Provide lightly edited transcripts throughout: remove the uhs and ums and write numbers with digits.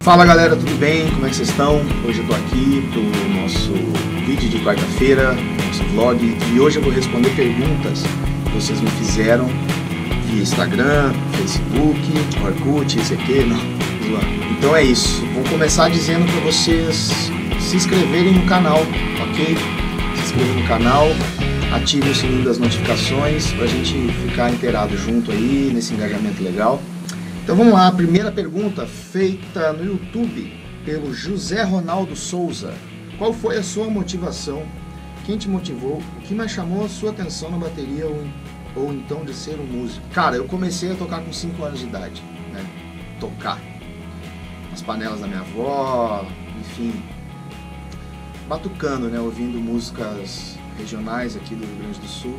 Fala galera, tudo bem? Como é que vocês estão? Hoje eu tô aqui pro nosso vídeo de quarta-feira, nosso vlog, e hoje eu vou responder perguntas que vocês me fizeram via Instagram, Facebook, Orkut, ICQ, não, zoando. Então é isso, vou começar dizendo para vocês se inscreverem no canal, ok? Se inscrevam no canal, ative o sininho das notificações pra gente ficar inteirado junto aí, nesse engajamento legal. Então vamos lá, a primeira pergunta feita no YouTube pelo José Ronaldo Souza. Qual foi a sua motivação? Quem te motivou? O que mais chamou a sua atenção na bateria ou então de ser um músico? Cara, eu comecei a tocar com 5 anos de idade, né? Tocar as panelas da minha avó, enfim, batucando, né? Ouvindo músicas regionais aqui do Rio Grande do Sul.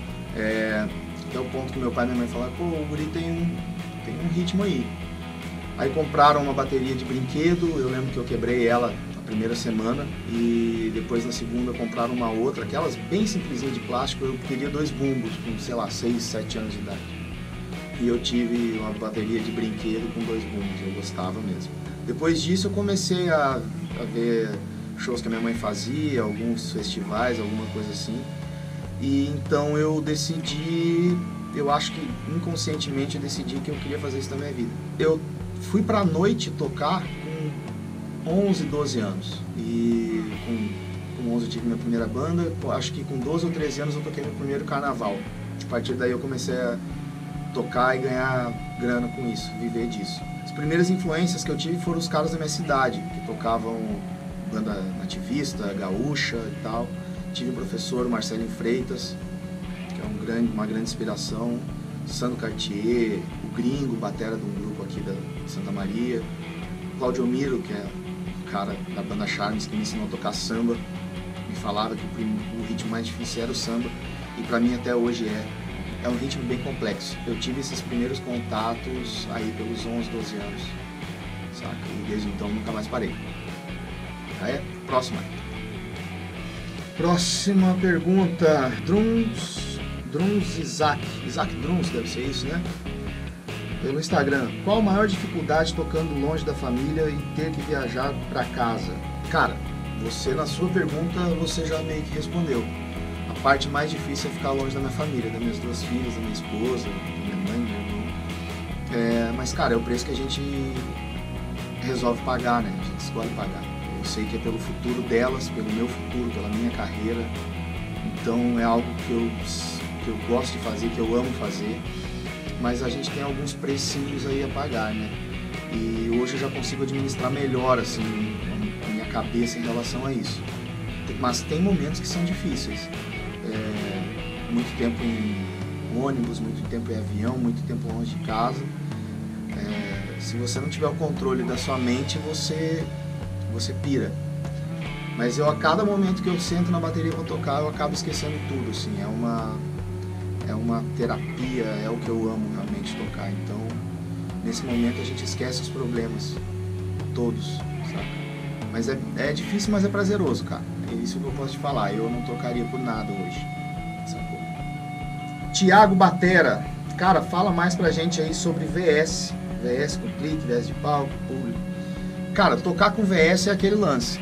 Até o ponto que meu pai e minha mãe falaram, pô, o guri tem um ritmo aí. Aí compraram uma bateria de brinquedo, eu lembro que eu quebrei ela na primeira semana e depois na segunda compraram uma outra, aquelas bem simplesinhas de plástico. Eu queria 2 bumbos com, sei lá, 6, 7 anos de idade. E eu tive uma bateria de brinquedo com 2 bumbos, eu gostava mesmo. Depois disso eu comecei a ver shows que a minha mãe fazia, alguns festivais, alguma coisa assim. E então eu decidi, eu acho que inconscientemente eu decidi que eu queria fazer isso na minha vida. Eu fui pra noite tocar com 11, 12 anos. E com 11 eu tive minha primeira banda, acho que com 12 ou 13 anos eu toquei meu primeiro carnaval. A partir daí eu comecei a tocar e ganhar grana com isso, viver disso. As primeiras influências que eu tive foram os caras da minha cidade, que tocavam banda nativista, gaúcha e tal. Tive o professor Marcelinho Freitas, que é uma grande inspiração, Sandro Cartier, o Gringo, batera de um grupo aqui de Santa Maria, Claudio Miro, que é o cara da banda Charmes, que me ensinou a tocar samba, me falava que o ritmo mais difícil era o samba, e pra mim até hoje é um ritmo bem complexo. Eu tive esses primeiros contatos aí pelos 11, 12 anos, saca? E desde então nunca mais parei. Próxima pergunta, Druns Isaac Druns, deve ser isso, né? Pelo Instagram, qual a maior dificuldade tocando longe da família e ter que viajar para casa? Cara, você na sua pergunta, você já meio que respondeu. A parte mais difícil é ficar longe da minha família, das minhas 2 filhas, da minha esposa, da minha mãe, do meu irmão. Mas cara, é o preço que a gente resolve pagar, né? A gente escolhe pagar. Eu sei que é pelo futuro delas, pelo meu futuro, pela minha carreira. Então é algo que eu gosto de fazer, que eu amo fazer. Mas a gente tem alguns precinhos aí a pagar, né? E hoje eu já consigo administrar melhor, assim, a minha cabeça em relação a isso. Mas tem momentos que são difíceis. Muito tempo em ônibus, muito tempo em avião, muito tempo longe de casa. Se você não tiver o controle da sua mente, você pira. Mas a cada momento que eu sento na bateria para tocar, eu acabo esquecendo tudo, assim. É uma terapia, é o que eu amo realmente tocar. Então, nesse momento a gente esquece os problemas todos, saca? Mas é difícil, mas é prazeroso, cara. É isso que eu posso te falar. Eu não tocaria por nada hoje, sacou? Thiago Batera, cara, fala mais pra gente aí sobre VS com clique, VS de palco, público. Cara, tocar com VS é aquele lance,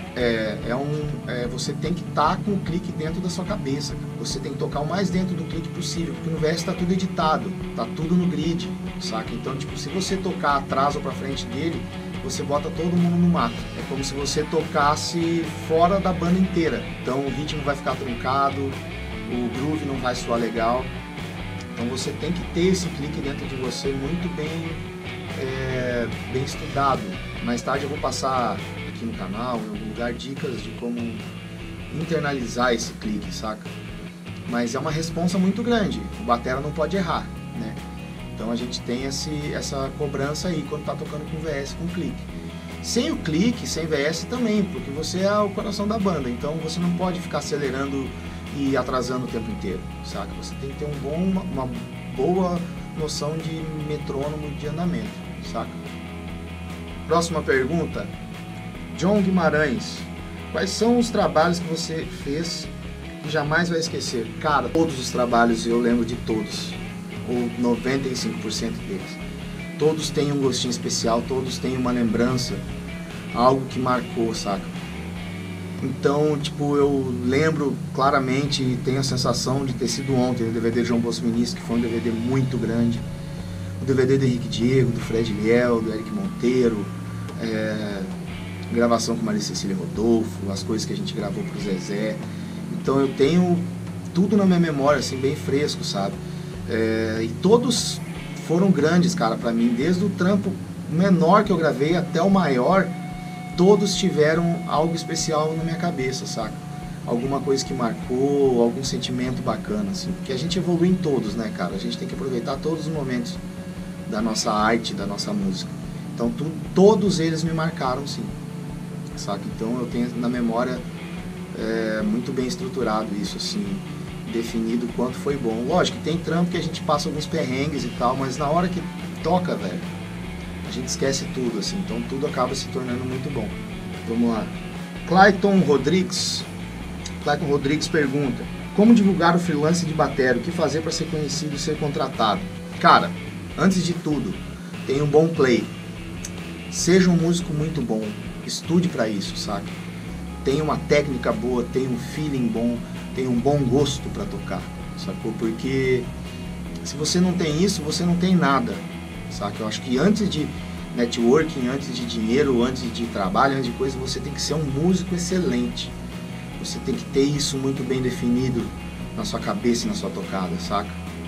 você tem que estar com o clique dentro da sua cabeça, cara. Você tem que tocar o mais dentro do clique possível, porque no VS está tudo editado, tá tudo no grid, saca? Então, tipo, se você tocar atrás ou pra frente dele, você bota todo mundo no mato. É como se você tocasse fora da banda inteira. Então o ritmo vai ficar truncado, o groove não vai soar legal. Então você tem que ter esse clique dentro de você muito bem estudado. Mais tarde eu vou passar aqui no canal, em algum lugar, dicas de como internalizar esse clique, saca? Mas é uma responsa muito grande, o batera não pode errar, né? Então a gente tem essa cobrança aí quando tá tocando com VS, com clique. Sem o clique, sem VS também, porque você é o coração da banda, então você não pode ficar acelerando e atrasando o tempo inteiro, saca? Você tem que ter uma boa noção de metrônomo de andamento, saca? Próxima pergunta, John Guimarães. Quais são os trabalhos que você fez que jamais vai esquecer? Cara, todos os trabalhos eu lembro de todos, ou 95% deles. Todos têm um gostinho especial, todos têm uma lembrança algo que marcou, saca? Então, tipo, eu lembro claramente e tenho a sensação de ter sido ontem o DVD de João Bosco Ministro, que foi um DVD muito grande. O DVD do Henrique Diego, do Fred Liel, do Eric Monteiro, gravação com Maria Cecília Rodolfo, as coisas que a gente gravou pro Zezé. Então eu tenho tudo na minha memória, assim, bem fresco, sabe? E todos foram grandes, cara, pra mim, desde o trampo menor que eu gravei até o maior. Todos tiveram algo especial na minha cabeça, saca? Alguma coisa que marcou, algum sentimento bacana, assim. Porque a gente evolui em todos, né, cara? A gente tem que aproveitar todos os momentos da nossa arte, da nossa música. Então, todos eles me marcaram, sim. Saca? Então, eu tenho na memória muito bem estruturado isso, assim, definido o quanto foi bom. Lógico que tem trampo que a gente passa alguns perrengues e tal, mas na hora que toca, velho, a gente esquece tudo, assim, então tudo acaba se tornando muito bom. Vamos lá. Clayton Rodrigues pergunta: como divulgar o freelance de batera? O que fazer para ser conhecido e ser contratado? Cara, antes de tudo, tenha um bom play. Seja um músico muito bom. Estude para isso, saca? Tenha uma técnica boa, tenha um feeling bom, tenha um bom gosto para tocar, sacou? Porque se você não tem isso, você não tem nada. Saca? Eu acho que antes de networking, antes de dinheiro, antes de trabalho, antes de coisa, você tem que ser um músico excelente. Você tem que ter isso muito bem definido na sua cabeça e na sua tocada, saca?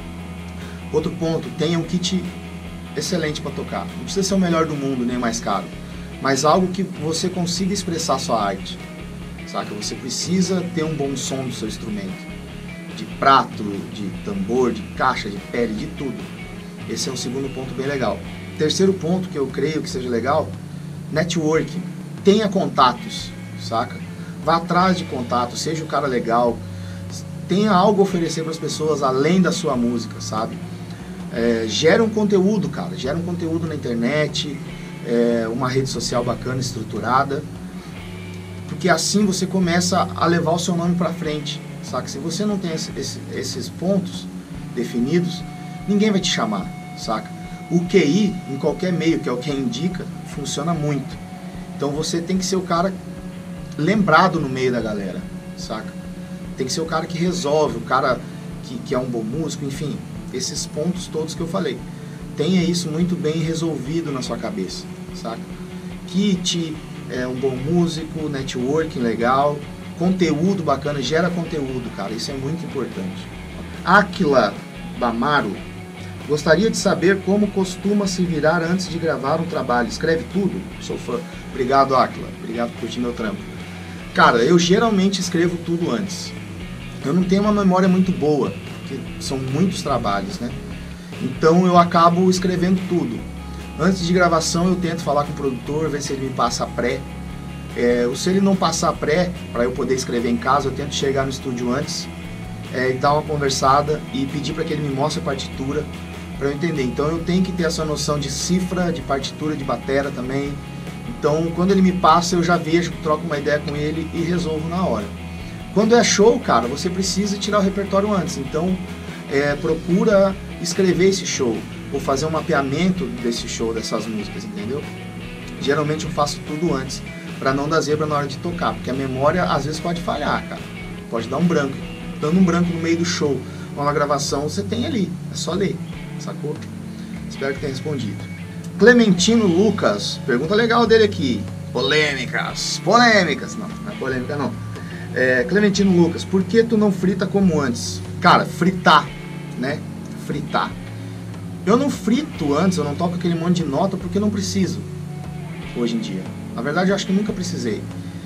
Outro ponto, tenha um kit excelente para tocar. Não precisa ser o melhor do mundo, nem mais caro, mas algo que você consiga expressar sua arte, saca? Você precisa ter um bom som do seu instrumento, de prato, de tambor, de caixa, de pele, de tudo. Esse é um segundo ponto bem legal. Terceiro ponto que eu creio que seja legal: networking. Tenha contatos, saca? Vá atrás de contatos, seja um cara legal, tenha algo a oferecer para as pessoas além da sua música, sabe? Gera um conteúdo, cara, gera um conteúdo na internet, uma rede social bacana, estruturada, porque assim você começa a levar o seu nome para frente, saca? Se você não tem esses pontos definidos, ninguém vai te chamar, saca? O QI, em qualquer meio, que é o que indica, funciona muito. Então você tem que ser o cara lembrado no meio da galera, saca? Tem que ser o cara que resolve, o cara que é um bom músico, enfim, esses pontos todos que eu falei. Tenha isso muito bem resolvido na sua cabeça, saca? Kit, um bom músico, networking legal, conteúdo bacana, gera conteúdo, cara, isso é muito importante. Aquila Bamaro: gostaria de saber como costuma se virar antes de gravar um trabalho. Escreve tudo? Sou fã. Obrigado, Aquila. Obrigado por curtir meu trampo. Cara, eu geralmente escrevo tudo antes. Eu não tenho uma memória muito boa, porque são muitos trabalhos, né? Então eu acabo escrevendo tudo. Antes de gravação eu tento falar com o produtor, ver se ele me passa a pré. Se ele não passar a pré, para eu poder escrever em casa, eu tento chegar no estúdio antes e dar uma conversada e pedir para que ele me mostre a partitura para eu entender. Então eu tenho que ter essa noção de cifra, de partitura, de batera também. Então quando ele me passa, eu já vejo, troco uma ideia com ele e resolvo na hora. Quando é show, cara, você precisa tirar o repertório antes. Então procura escrever esse show ou fazer um mapeamento desse show, dessas músicas, entendeu? Geralmente eu faço tudo antes para não dar zebra na hora de tocar, porque a memória às vezes pode falhar, cara. Pode dar um branco. Dando um branco no meio do show ou na gravação, você tem ali, é só ler, sacou? Espero que tenha respondido. Clementino Lucas, pergunta legal dele aqui. Polêmicas, não é polêmica não. Clementino Lucas: por que tu não frita como antes? Cara, fritar, né? Fritar. Eu não frito antes, eu não toco aquele monte de nota porque eu não preciso, hoje em dia. Na verdade, eu acho que nunca precisei.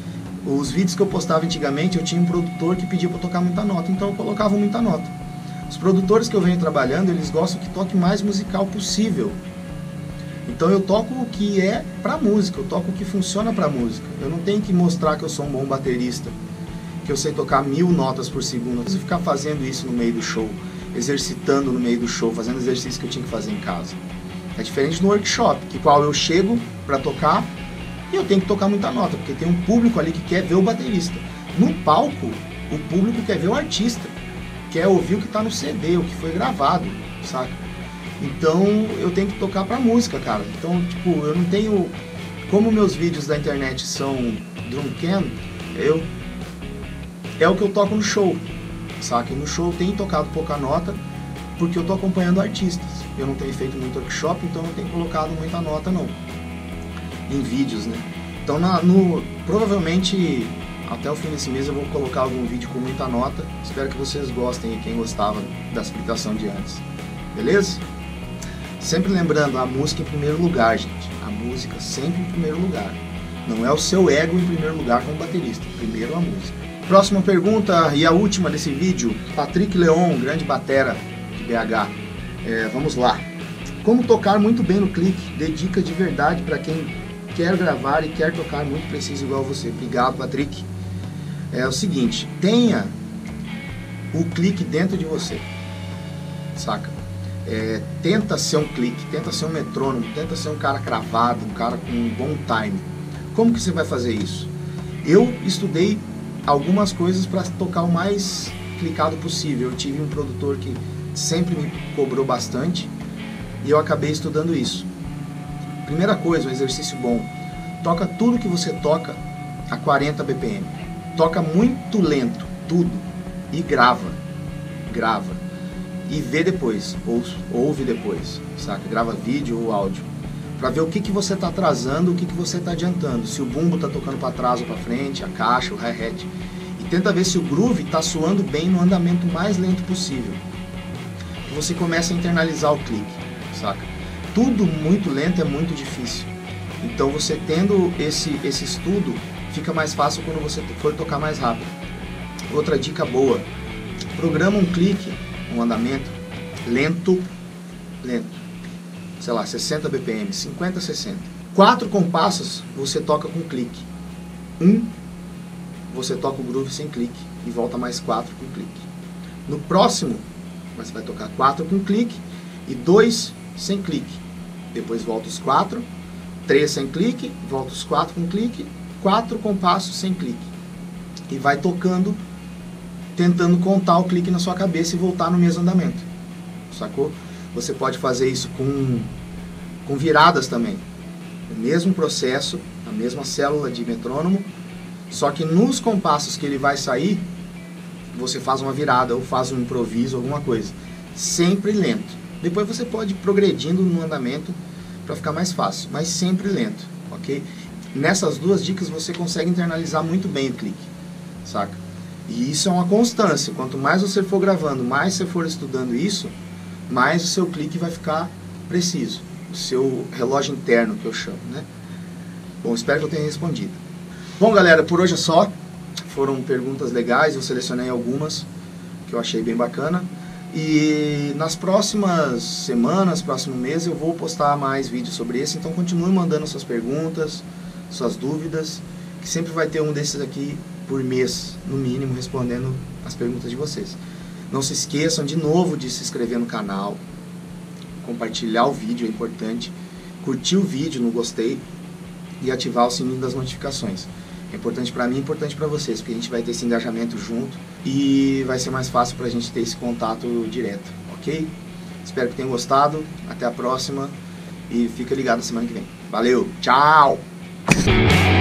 Os vídeos que eu postava antigamente, eu tinha um produtor que pedia para tocar muita nota, então eu colocava muita nota. Os produtores que eu venho trabalhando, eles gostam que toque mais musical possível. Então eu toco o que é pra música, eu toco o que funciona pra música. Eu não tenho que mostrar que eu sou um bom baterista, que eu sei tocar 1000 notas por segundo. Eu não preciso ficar fazendo isso no meio do show, exercitando no meio do show, fazendo exercício que eu tinha que fazer em casa. É diferente no workshop, que qual eu chego pra tocar e eu tenho que tocar muita nota, porque tem um público ali que quer ver o baterista. No palco, o público quer ver o artista, quer ouvir o que tá no CD, o que foi gravado, saca? Então eu tenho que tocar pra música, cara. Então, tipo, eu não tenho Como meus vídeos da internet são drum can, é o que eu toco no show, saca? No show eu tenho tocado pouca nota, porque eu tô acompanhando artistas. Eu não tenho feito muito workshop, então não tenho colocado muita nota não, em vídeos, né? Então provavelmente até o fim desse mês eu vou colocar algum vídeo com muita nota. Espero que vocês gostem, quem gostava da explicação de antes. Beleza? Sempre lembrando, a música em primeiro lugar, gente. A música sempre em primeiro lugar. Não é o seu ego em primeiro lugar como baterista. Primeiro a música. Próxima pergunta e a última desse vídeo. Patrick Leon, grande batera de BH. Vamos lá. Como tocar muito bem no clique? Dê dica de verdade para quem quer gravar e quer tocar muito preciso igual você. Obrigado, Patrick. É o seguinte, tenha o clique dentro de você, saca? Tenta ser um clique, tenta ser um metrônomo, tenta ser um cara cravado, um cara com um bom time. Como que você vai fazer isso? Eu estudei algumas coisas para tocar o mais clicado possível. Eu tive um produtor que sempre me cobrou bastante e eu acabei estudando isso. Primeira coisa, um exercício bom, toca tudo que você toca a 40 BPM. Toca muito lento, tudo, e grava. E vê depois, ouve depois, saca? Grava vídeo ou áudio, para ver o que você está atrasando, o que você está adiantando. Se o bumbo está tocando para trás ou para frente, a caixa, o hi-hat. E tenta ver se o groove está soando bem no andamento mais lento possível. Você começa a internalizar o clique, saca? Tudo muito lento é muito difícil. Então você tendo esse estudo, fica mais fácil quando você for tocar mais rápido. Outra dica boa, programa um clique, um andamento lento, sei lá, 60 BPM, 50, 60. 4 compassos você toca com clique. Você toca o groove sem clique e volta mais 4 com clique. No próximo, você vai tocar 4 com clique e 2 sem clique. Depois volta os 4, 3 sem clique, volta os 4 com clique, 4 compassos sem clique. E vai tocando, tentando contar o clique na sua cabeça e voltar no mesmo andamento. Sacou? Você pode fazer isso com viradas também. O mesmo processo, a mesma célula de metrônomo, só que nos compassos que ele vai sair, você faz uma virada ou faz um improviso, alguma coisa. Sempre lento. Depois você pode ir progredindo no andamento para ficar mais fácil, mas sempre lento, ok? Nessas duas dicas você consegue internalizar muito bem o clique, saca? E isso é uma constância. Quanto mais você for gravando, mais você for estudando isso, mais o seu clique vai ficar preciso. O seu relógio interno, que eu chamo, né? Bom, espero que eu tenha respondido. Bom, galera, por hoje é só. Foram perguntas legais, eu selecionei algumas que eu achei bem bacana. E nas próximas semanas, próximo mês, eu vou postar mais vídeos sobre esse. Então continue mandando suas perguntas, suas dúvidas, que sempre vai ter um desses aqui por mês, no mínimo, respondendo as perguntas de vocês. Não se esqueçam de novo de se inscrever no canal, compartilhar o vídeo, é importante, curtir o vídeo no gostei e ativar o sininho das notificações. É importante para mim, é importante para vocês, porque a gente vai ter esse engajamento junto e vai ser mais fácil para a gente ter esse contato direto, ok? Espero que tenham gostado, até a próxima e fica ligado na semana que vem. Valeu, tchau!